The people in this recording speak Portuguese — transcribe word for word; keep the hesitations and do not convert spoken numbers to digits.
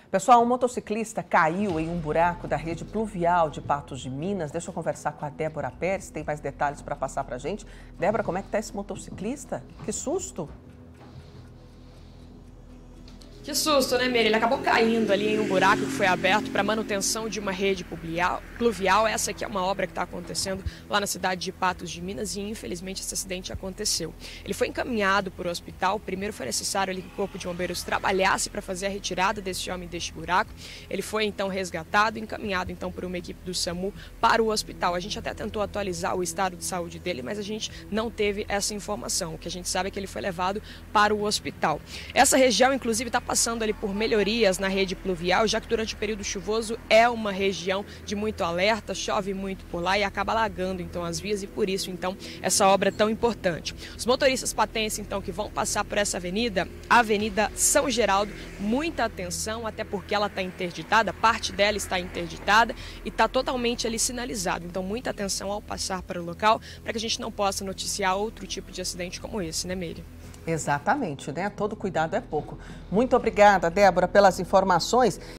Pessoal, um motociclista caiu em um buraco da rede pluvial de Patos de Minas. Deixa eu conversar com a Débora Pérez, tem mais detalhes para passar para a gente. Débora, como é que está esse motociclista? Que susto! Que susto, né, Meire? Ele acabou caindo ali em um buraco que foi aberto para manutenção de uma rede pluvial. Essa aqui é uma obra que está acontecendo lá na cidade de Patos de Minas e, infelizmente, esse acidente aconteceu. Ele foi encaminhado para o hospital. Primeiro foi necessário ali que o corpo de bombeiros trabalhasse para fazer a retirada desse homem deste buraco. Ele foi, então, resgatado e encaminhado, então, por uma equipe do SAMU para o hospital. A gente até tentou atualizar o estado de saúde dele, mas a gente não teve essa informação. O que a gente sabe é que ele foi levado para o hospital. Essa região, inclusive, está passando passando ali por melhorias na rede pluvial, já que durante o período chuvoso é uma região de muito alerta, chove muito por lá e acaba alagando então as vias e por isso então essa obra é tão importante. Os motoristas patenses então que vão passar por essa avenida, a Avenida São Geraldo, muita atenção, até porque ela está interditada, parte dela está interditada e está totalmente ali sinalizado, então muita atenção ao passar para o local para que a gente não possa noticiar outro tipo de acidente como esse, né, Meire? Exatamente, né? Todo cuidado é pouco. Muito obrigada, Débora, pelas informações.